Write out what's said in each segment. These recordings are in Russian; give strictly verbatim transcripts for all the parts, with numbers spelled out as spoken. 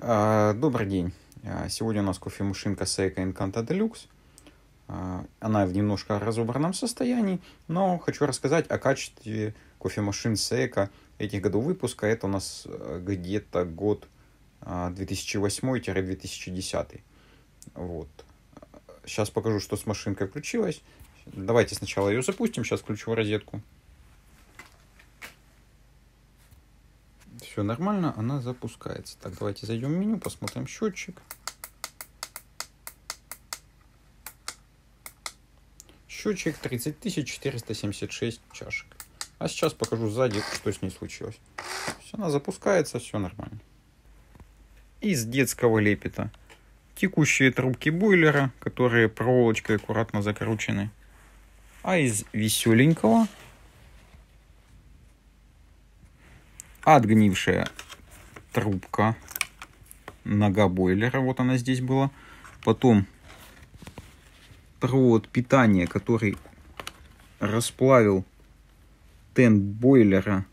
А, Добрый день. А, Сегодня у нас кофемашинка Seiko Incanta Deluxe. А, Она в немножко разобранном состоянии, но хочу рассказать о качестве кофемашин Seiko этих годов выпуска. Это у нас э, где-то год а, две тысячи восьмой — две тысячи десятый. Вот. Сейчас покажу, что с машинкой включилось. Давайте сначала ее запустим. Сейчас включу розетку. Все нормально, она запускается. Так, давайте зайдем в меню, посмотрим счетчик. Счетчик тридцать тысяч четыреста семьдесят шесть чашек. А сейчас покажу сзади, что с ней случилось. Все, она запускается, все нормально. Из детского лепета текущие трубки бойлера, которые проволочкой аккуратно закручены. А из веселенького отгнившая трубка, нога бойлера, вот она здесь была. Потом провод питания, который расплавил тент бойлера.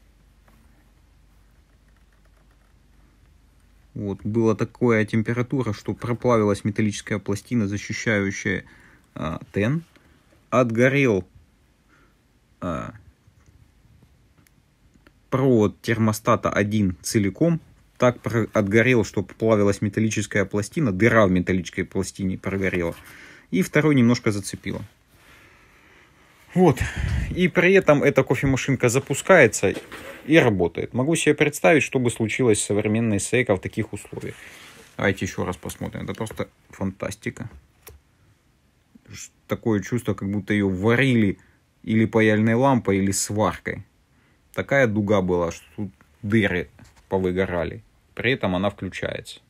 Вот, была такая температура, что проплавилась металлическая пластина, защищающая а, тен. Отгорел а, провод термостата один целиком. Так отгорел, что плавилась металлическая пластина, дыра в металлической пластине прогорела. И второй немножко зацепило. Вот. И при этом эта кофемашинка запускается и работает. Могу себе представить, что бы случилось с современной Seiko в таких условиях. Давайте еще раз посмотрим. Это просто фантастика. Такое чувство, как будто ее варили или паяльной лампой, или сваркой. Такая дуга была, что тут дыры повыгорали. При этом она включается.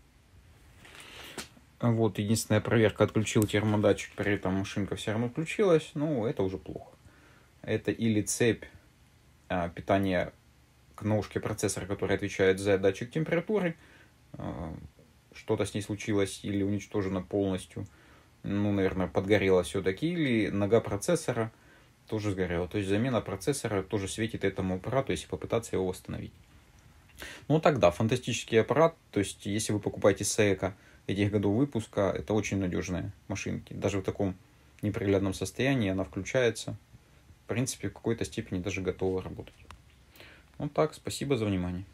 Вот единственная проверка: отключил термодатчик, при этом машинка все равно включилась. Ну, это уже плохо. Это или цепь а, питания к ножке процессора, который отвечает за датчик температуры. А, что-то с ней случилось или уничтожено полностью. Ну, наверное, подгорело все-таки. Или нога процессора тоже сгорела. То есть замена процессора тоже светит этому аппарату, если попытаться его восстановить. Ну тогда фантастический аппарат. То есть если вы покупаете Seiko этих годов выпуска, это очень надежные машинки. Даже в таком неприглядном состоянии она включается. В принципе, в какой-то степени даже готова работать. Вот так. Спасибо за внимание.